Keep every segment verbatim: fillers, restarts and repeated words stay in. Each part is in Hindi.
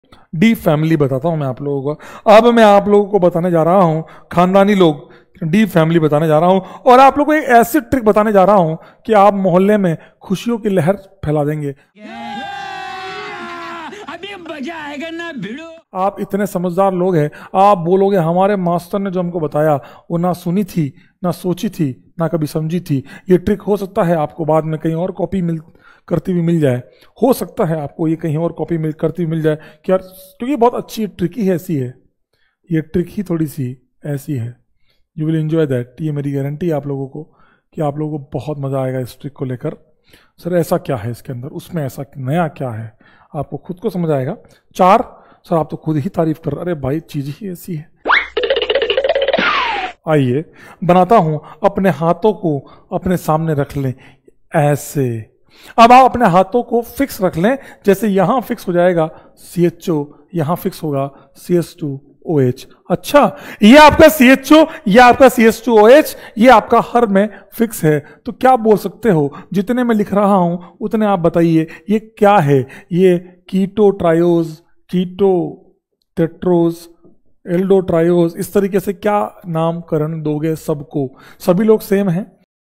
डी फैमिली बताता हूं मैं आप लोगों को। अब मैं आप लोगों को बताने जा रहा हूं खानदानी लोग, डी फैमिली बताने जा रहा हूं, और आप लोगों को एक ऐसी ट्रिक बताने जा रहा हूं कि आप मोहल्ले में खुशियों की लहर फैला देंगे। अभी मजा आएगा ना भिड़ो। आप इतने समझदार लोग हैं, आप बोलोगे हमारे मास्टर ने जो हमको बताया वो ना सुनी थी, ना सोची थी, ना कभी समझी थी। ये ट्रिक हो सकता है आपको बाद में कहीं और कॉपी मिल करती हुई मिल जाए, हो सकता है आपको ये कहीं और कॉपी मिल करती हुई मिल जाए कि यार, क्योंकि बहुत अच्छी ट्रिक ही ऐसी है, ये ट्रिक ही थोड़ी सी ऐसी है। यू विल एंजॉय दैट, ये मेरी गारंटी है आप लोगों को कि आप लोगों को बहुत मजा आएगा इस ट्रिक को लेकर। सर ऐसा क्या है इसके अंदर, उसमें ऐसा नया क्या है, आपको खुद को समझ आएगा। चार, सर आप तो खुद ही तारीफ कर, अरे भाई चीज ही ऐसी है। आइए बनाता हूं, अपने हाथों को अपने सामने रख लें ऐसे। अब आप अपने हाथों को फिक्स रख लें, जैसे यहां फिक्स हो जाएगा सी एच ओ, यहां फिक्स होगा C H two O H. अच्छा, ये आपका सी एच ओ, ये आपका C H two O H, ये आपका हर में फिक्स है। तो क्या बोल सकते हो, जितने मैं लिख रहा हूं उतने आप बताइए ये क्या है। ये keto triose, keto tetrose, aldo triose, इस तरीके से क्या नामकरण दोगे सबको? सभी लोग सेम हैं,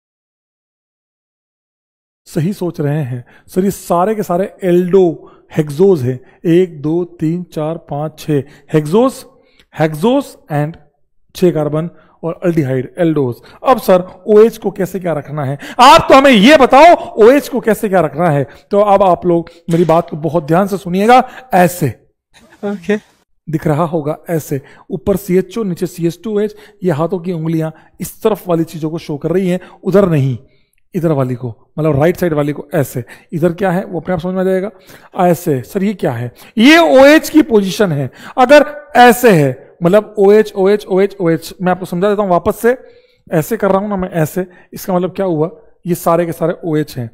सही सोच रहे हैं। सर ये सारे के सारे एल्डो हेक्सोज हैं, एक दो तीन चार पांच छह हेक्सोज, हेक्सोज एंड छह कार्बन और अल्डिहाइड एल्डोज। अब सर OH को कैसे क्या रखना है, आप तो हमें ये बताओ OH को कैसे क्या रखना है। तो अब आप लोग मेरी बात को बहुत ध्यान से सुनिएगा। ऐसे ओके okay. दिख रहा होगा ऐसे, ऊपर सी एच ओ, नीचे C H two O H. ये हाथों की उंगलियां इस तरफ वाली चीजों को शो कर रही हैं, उधर नहीं, इधर वाली को, मतलब राइट साइड वाली को ऐसे। इधर क्या है वो अपने आप समझ में आ जाएगा। ऐसे, सर ये क्या है, ये OH की पोजीशन है। अगर ऐसे है मतलब OH OH OH OH, मैं आपको समझा देता हूं वापस से। ऐसे कर रहा हूं ना मैं ऐसे, इसका मतलब क्या हुआ, ये सारे के सारे OH हैं,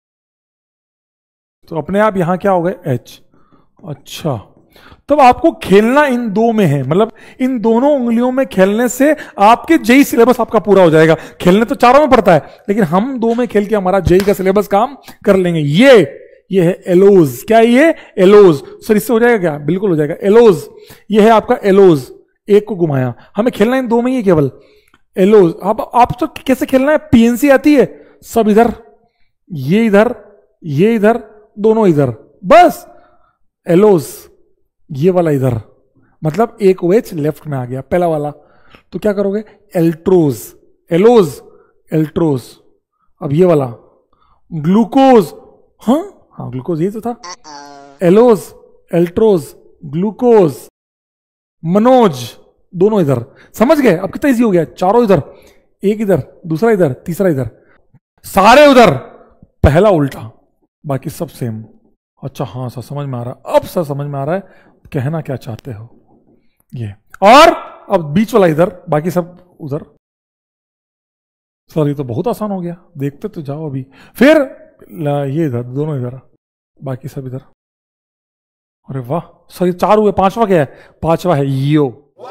तो अपने आप यहां क्या हो गए H। अच्छा, तब आपको खेलना इन दो में है, मतलब इन दोनों उंगलियों में खेलने से आपके जेई सिलेबस आपका पूरा हो जाएगा। खेलने तो चारों में पड़ता है, लेकिन हम दो में खेल के हमारा जेई का सिलेबस काम कर लेंगे। ये ये है एलोज, क्या ये एलोज, सर इससे हो जाएगा क्या, बिल्कुल हो जाएगा एलोज। ये है आपका एलोज, एक को घुमाया, हमें खेलना इन दो में ही है केवल एलोज। अब आप, आप तो कैसे खेलना है, पीएनसी आती है, सब इधर, ये इधर, ये इधर, दोनों इधर, बस एलोज। ये वाला इधर, मतलब एक OH लेफ्ट में आ गया पहला वाला, तो क्या करोगे एल्ट्रोज, एलोज एल्ट्रोज। अब ये वाला ग्लूकोज, हाँ हाँ ग्लूकोज ये तो था, एलोज एल्ट्रोज ग्लूकोज मनोज, दोनों इधर। समझ गए अब कितना इजी हो गया, चारों इधर, एक इधर, दूसरा इधर, तीसरा इधर, सारे उधर, पहला उल्टा, बाकी सब सेम। अच्छा हाँ सर समझ में आ रहा है, अब सर समझ में आ रहा है कहना क्या चाहते हो ये। और अब बीच वाला इधर, बाकी सब उधर। सर ये तो बहुत आसान हो गया, देखते तो जाओ अभी। फिर ये इधर, दोनों इधर, बाकी सब इधर। अरे वाह सर ये चार हुए, पांचवा क्या है, पांचवा है यो।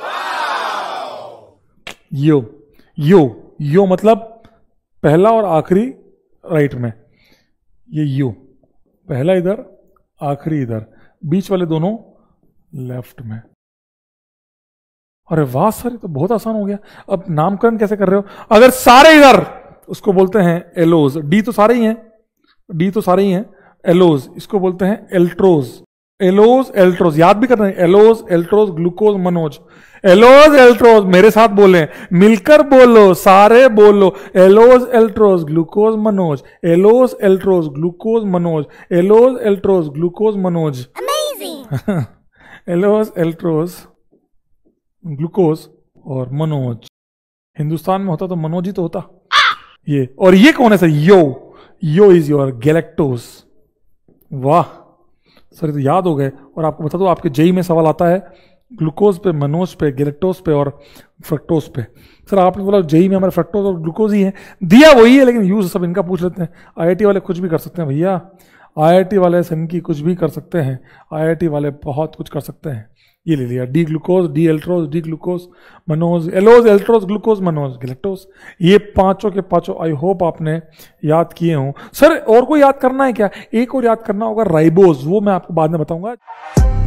यो यो यो मतलब पहला और आखिरी राइट में, ये यो पहला इधर, आखिरी इधर, बीच वाले दोनों लेफ्ट में। अरे वाह सर ये तो बहुत आसान हो गया। अब नामकरण कैसे कर रहे हो, अगर सारे इधर, उसको बोलते हैं एलोज। डी तो सारे ही हैं, डी तो सारे ही हैं, एलोज, इसको बोलते हैं एल्ट्रोज। एलोज एल्ट्रोज याद भी करना है, allose altrose glucose Manoj, allose altrose, मेरे साथ बोले, मिलकर बोलो, सारे बोलो, allose altrose glucose Manoj, allose altrose glucose Manoj, allose altrose glucose Manoj. Allose altrose glucose और मनोज। हिंदुस्तान में होता तो मनोज ही तो होता ये। और ये कौन है sir, yo, yo is your galactose. वाह सर तो याद हो गए। और आपको बता दो आपके जेई में सवाल आता है ग्लूकोज पे, मनोज पे, गैलेक्टोज पे और फ्रक्टोज पे। सर आपने बोला जेई में हमारे फ्रक्टोज और ग्लूकोज ही है, दिया वही है, लेकिन यूज सब इनका पूछ लेते हैं। आईआईटी वाले कुछ भी कर सकते हैं भैया, आईआईटी वाले सन की कुछ भी कर सकते हैं, आईआईटी वाले बहुत कुछ कर सकते हैं। ये ले लिया, D glucose, D altrose, D glucose Manoj, allose altrose glucose Manoj galactose. ये पांचों के पांचों आई होप आपने याद किए हों। सर और कोई याद करना है क्या, एक और याद करना होगा राइबोज, वो मैं आपको बाद में बताऊंगा।